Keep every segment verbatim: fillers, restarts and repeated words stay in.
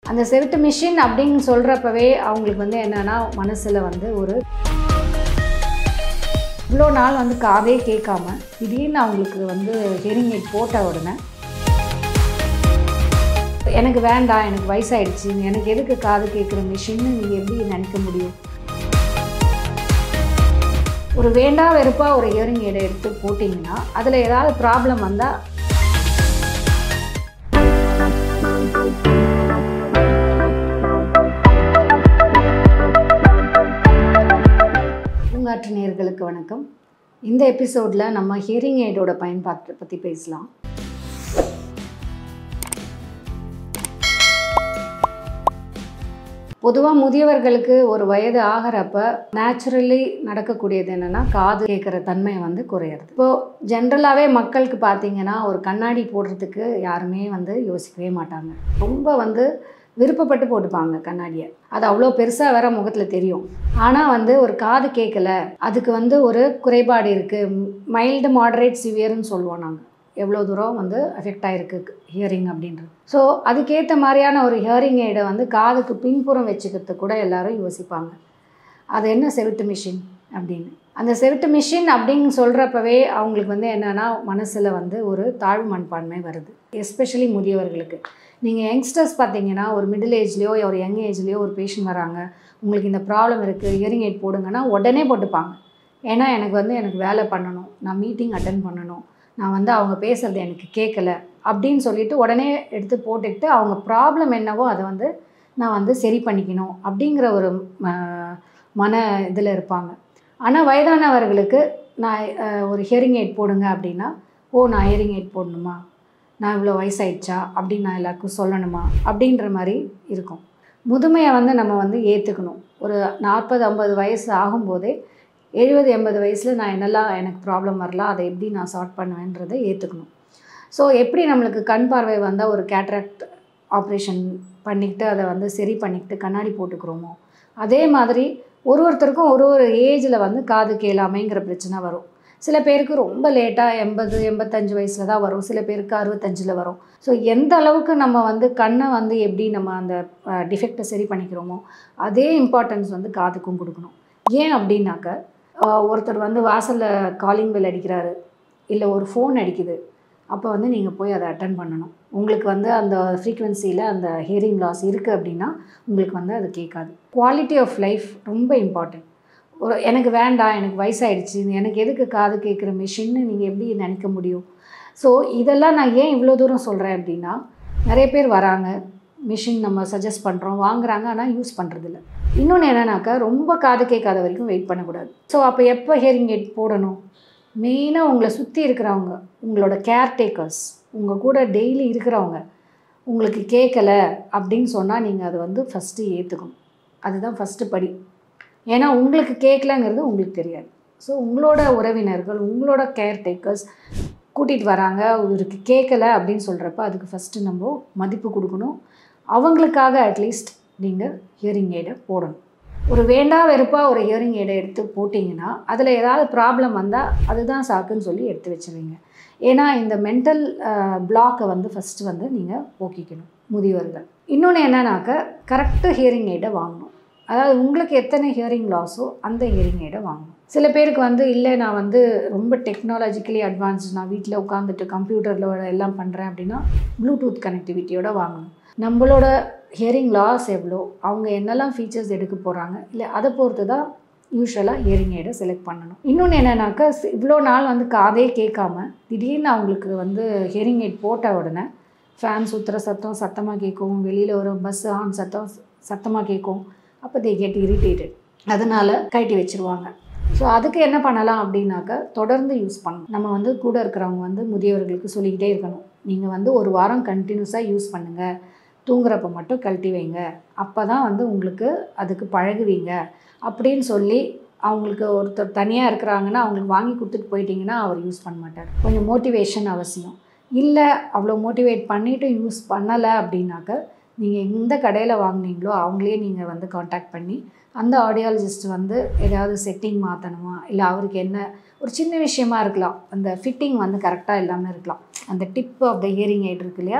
அந்த செவிட்டு மிஷின் அப்படின்னு சொல்கிறப்பவே அவங்களுக்கு வந்து என்னென்னா மனசில் வந்து ஒரு இவ்வளோ நாள் வந்து காதே கேட்காம திடீர்னு அவங்களுக்கு வந்து ஹியரிங் எய்ட் போட்ட உடனே எனக்கு வேண்டாம், எனக்கு வயசாகிடுச்சு, எனக்கு எதுக்கு காது கேட்குற மிஷின்னு நீங்கள் எப்படி நினைக்க முடியும்? ஒரு வேண்டா வெறுப்பாக ஒரு ஹியரிங் எய்டை எடுத்து போட்டிங்கன்னா அதில் ஏதாவது ப்ராப்ளம் வந்தால் பூங்காற்று நேயர்களுக்கு வணக்கம். இந்த எபிசோடில் நம்ம ஹியரிங் எய்டோட பயன்பாட்டை பற்றி பேசலாம். பொதுவாக முதியவர்களுக்கு ஒரு வயது ஆகிறப்ப நேச்சுரலி நடக்கக்கூடியது என்னென்னா காது கேட்குற தன்மை வந்து குறையிறது. இப்போது ஜென்ரலாகவே மக்களுக்கு பார்த்திங்கன்னா ஒரு கண்ணாடி போடுறதுக்கு யாருமே வந்து யோசிக்கவே மாட்டாங்க. ரொம்ப வந்து விருப்பப்பட்டு போட்டுப்பாங்க கண்ணாடியை. அது அவ்வளோ பெருசாக வேற முகத்தில் தெரியும். ஆனால் வந்து ஒரு காது கேட்கல, அதுக்கு வந்து ஒரு குறைபாடு இருக்குது, மைல்டு மாடரேட் சிவியர்னு சொல்லுவோம் நாங்கள். எவ்வளோ தூரம் வந்து அஃபெக்ட் ஆகிருக்கு ஹியரிங் அப்படின்றது. ஸோ அதுக்கேற்ற மாதிரியான ஒரு ஹியரிங் எய்டை வந்து காதுக்கு பின்புறம் வச்சுக்கிறதுக்கு கூட எல்லோரும் யோசிப்பாங்க. அது என்ன செவிட்டு மிஷின் அப்படின்னு. அந்த செவிட்டு மிஷின் அப்படின்னு சொல்கிறப்பவே அவங்களுக்கு வந்து என்னென்னா மனசில் வந்து ஒரு தாழ்வு மனப்பான்மை வருது. எஸ்பெஷலி முதியவர்களுக்கு. நீங்கள் யங்ஸ்டர்ஸ் பார்த்தீங்கன்னா ஒரு மிடில் ஏஜ்லேயோ ஒரு யங் ஏஜ்லேயோ ஒரு பேஷண்ட் வராங்க, உங்களுக்கு இந்த ப்ராப்ளம் இருக்குது, ஹியரிங் எய்ட் போடுங்கன்னா உடனே போட்டுப்பாங்க. ஏன்னா எனக்கு வந்து எனக்கு வேலை பண்ணணும், நான் மீட்டிங் அட்டன் பண்ணணும், நான் வந்து அவங்க பேசுகிறது எனக்கு கேட்கல அப்படின்னு சொல்லிவிட்டு உடனே எடுத்து போட்டுக்கிட்டு அவங்க ப்ராப்ளம் என்னவோ அதை வந்து நான் வந்து சரி பண்ணிக்கணும் அப்படிங்கிற ஒரு மன இதில் இருப்பாங்க. ஆனால் வயதானவர்களுக்கு நான் ஒரு ஹியரிங் எய்ட் போடுங்க அப்படின்னா, ஓ நான் ஹியரிங் எய்ட் போடணுமா, நான் இவ்வளோ வயசாயிடுச்சா அப்படின்னு நான் எல்லாருக்கும் சொல்லணுமா அப்படின்ற மாதிரி இருக்கும். முதுமையை வந்து நம்ம வந்து ஏற்றுக்கணும். ஒரு நாற்பது ஐம்பது வயசு ஆகும்போதே எழுபது எண்பது வயசில் நான் என்னெல்லாம் எனக்கு ப்ராப்ளம் வரலாம், அதை எப்படி நான் சார்ட் பண்ணுவேன்றதை ஏற்றுக்கணும். ஸோ எப்படி நம்மளுக்கு கண் பார்வை வந்தால் ஒரு கேட்ராக்ட் ஆப்ரேஷன் பண்ணிக்கிட்டு அதை வந்து சரி பண்ணிக்கிட்டு கண்ணாடி போட்டுக்கிறோமோ, அதே மாதிரி ஒரு ஒருத்தருக்கும் ஒரு ஒரு ஏஜில் வந்து காது கேளாமைங்கிற பிரச்சனை வரும். சில பேருக்கு ரொம்ப லேட்டாக எண்பது எண்பத்தஞ்சு வயசில் தான் வரும், சில பேருக்கு அறுபத்தஞ்சில் வரும். ஸோ எந்த அளவுக்கு நம்ம வந்து கண்ணை வந்து எப்படி நம்ம அந்த டிஃபெக்டை சரி பண்ணிக்கிறோமோ அதே இம்பார்ட்டன்ஸ் வந்து காதுக்கும் கொடுக்கணும். ஏன் அப்படின்னாக்க, ஒருத்தர் வந்து வாசலில் காலிங் பெல் அடிக்கிறாரு, இல்லை ஒரு ஃபோன் அடிக்குது, அப்போ வந்து நீங்கள் போய் அதை அட்டன் பண்ணணும். உங்களுக்கு வந்து அந்த ஃப்ரீக்வன்சியில் அந்த ஹியரிங் லாஸ் இருக்குது அப்படின்னா உங்களுக்கு வந்து அது கேட்காது. குவாலிட்டி ஆஃப் லைஃப் ரொம்ப இம்பார்ட்டன்ட். ஒரு எனக்கு வேண்டாம், எனக்கு வயசாகிடுச்சு, எனக்கு எதுக்கு காது கேட்குற மிஷின்னு நீங்கள் எப்படி நினைக்க முடியும்? ஸோ இதெல்லாம் நான் ஏன் இவ்வளோ தூரம் சொல்கிறேன் அப்படின்னா, நிறைய பேர் வராங்க, மிஷின் நம்ம சஜஸ்ட் பண்ணுறோம், வாங்குறாங்க, ஆனால் யூஸ் பண்ணுறதில்ல. இன்னொன்று என்னன்னாக்கா, ரொம்ப காது கேட்காத வரைக்கும் வெயிட் பண்ணக்கூடாது. ஸோ அப்போ எப்போ ஹியரிங் எய்ட் போடணும்? மெயினாக உங்களை சுற்றி இருக்கிறவங்க, உங்களோட கேர்டேக்கர்ஸ், உங்கள் கூட டெய்லி இருக்கிறவங்க உங்களுக்கு கேட்கலை அப்படின்னு சொன்னால் நீங்கள் அதை வந்து ஃபஸ்ட்டு ஏற்றுக்கணும். அதுதான் ஃபஸ்ட்டு படி. ஏன்னா உங்களுக்கு கேட்கலங்கிறது உங்களுக்கு தெரியாது. ஸோ உங்களோட உறவினர்கள், உங்களோட கேர்டேக்கர்ஸ் கூட்டிகிட்டு வராங்க, இவருக்கு கேட்கலை அப்படின்னு சொல்கிறப்ப அதுக்கு ஃபஸ்ட்டு நம்ம மதிப்பு கொடுக்கணும். அவங்களுக்காக அட்லீஸ்ட் நீங்கள் ஹியரிங் எய்டை போடணும். ஒரு வேண்டா வெறுப்பாக ஒரு ஹியரிங் எய்டை எடுத்து போட்டிங்கன்னா அதில் ஏதாவது ப்ராப்ளம் வந்தால் அதுதான் சாக்குன்னு சொல்லி எடுத்து வச்சுருவீங்க. ஏன்னா இந்த மென்டல் பிளாக்கை வந்து ஃபஸ்ட்டு வந்து நீங்கள் போக்கிக்கணும் முதியவர்கள். இன்னொன்று என்னன்னாக்க, கரெக்டு ஹியரிங் எய்டை வாங்கணும். அதாவது உங்களுக்கு எத்தனை ஹியரிங் லாஸோ அந்த ஹியரிங் எய்டை வாங்கணும். சில பேருக்கு வந்து இல்லை நான் வந்து ரொம்ப டெக்னாலஜிக்கலி அட்வான்ஸ்டு, நான் வீட்டில் உட்காந்துட்டு கம்ப்யூட்டரில் எல்லாம் பண்ணுறேன் அப்படின்னா ப்ளூடூத் கனெக்டிவிட்டியோட வாங்கணும். நம்மளோட ஹியரிங் லாஸ் எவ்வளோ, அவங்க என்னெல்லாம் ஃபீச்சர்ஸ் எடுக்க போகிறாங்க, இல்லை அதை பொறுத்து தான் யூஸ்வலாக ஹியரிங் எய்டை செலக்ட் பண்ணணும். இன்னொன்று என்னென்னாக்கா, இவ்வளோ நாள் வந்து காதே கேட்காம திடீர்னு அவங்களுக்கு வந்து ஹியரிங் எய்ட் போட்ட உடனே ஃபேன் சுற்றுற சத்தம் சத்தமாக கேட்கும், வெளியில் ஒரு பஸ் ஆன் சத்தம் சத்தமாக கேட்கும். அப்போ தே கெட் இரிட்டேட்டட், அதனால் கழட்டி வச்சுருவாங்க. ஸோ அதுக்கு என்ன பண்ணலாம் அப்படின்னாக்கா, தொடர்ந்து யூஸ் பண்ணணும். நம்ம வந்து கூட இருக்கிறவங்க வந்து முதியவர்களுக்கு சொல்லிக்கிட்டே இருக்கணும், நீங்கள் வந்து ஒரு வாரம் கண்டினியூஸாக யூஸ் பண்ணுங்கள், தூங்குறப்ப மட்டும் கழட்டி வைங்க, அப்போ தான் வந்து உங்களுக்கு அதுக்கு பழகுவீங்க அப்படின்னு சொல்லி அவங்களுக்கு ஒருத்தர் தனியாக இருக்கிறாங்கன்னா அவங்களுக்கு வாங்கி கொடுத்துட்டு போயிட்டிங்கன்னா அவர் யூஸ் பண்ண மாட்டார். கொஞ்சம் மோட்டிவேஷன் அவசியம். இல்லை அவ்வளோ மோட்டிவேட் பண்ணிவிட்டு யூஸ் பண்ணலை அப்படின்னாக்க, நீங்கள் எந்த கடையில் வாங்கினீங்களோ அவங்களே நீங்கள் வந்து காண்டாக்ட் பண்ணி அந்த ஆடியாலஜிஸ்ட் வந்து ஏதாவது செட்டிங் மாற்றணுமா, இல்லை அவருக்கு என்ன ஒரு சின்ன விஷயமா இருக்கலாம், அந்த ஃபிட்டிங் வந்து கரெக்டாக இல்லாமல் இருக்கலாம், அந்த tip of the hearing aid இருக்கு இல்லையா,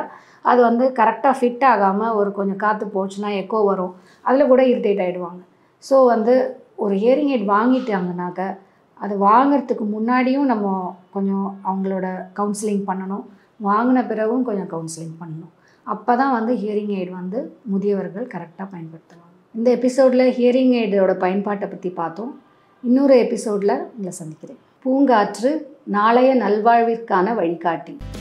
அது வந்து கரெக்டாக ஃபிட் ஆகாமல் ஒரு கொஞ்சம் காற்று போச்சுன்னா எக்கோ வரும், அதில் கூட இரிட்டேட் ஆகிடுவாங்க. ஸோ வந்து ஒரு ஹியரிங் எய்ட் வாங்கிட்டாங்கனாக்க அது வாங்கிறதுக்கு முன்னாடியும் நம்ம கொஞ்சம் அவங்களோட கவுன்சிலிங் பண்ணணும், வாங்கின பிறகும் கொஞ்சம் கவுன்சிலிங் பண்ணணும். அப்போ தான் வந்து ஹியரிங் எய்ட் வந்து முதியவர்கள் கரெக்டாக பயன்படுத்துவாங்க. இந்த எபிசோடில் ஹியரிங் எய்டோட பயன்பாட்டை பற்றி பார்த்தோம். இன்னொரு எபிசோடில் உங்களை சந்திக்கிறேன். பூங்காற்று நாளைய நல்வாழ்விற்கான வழிகாட்டி.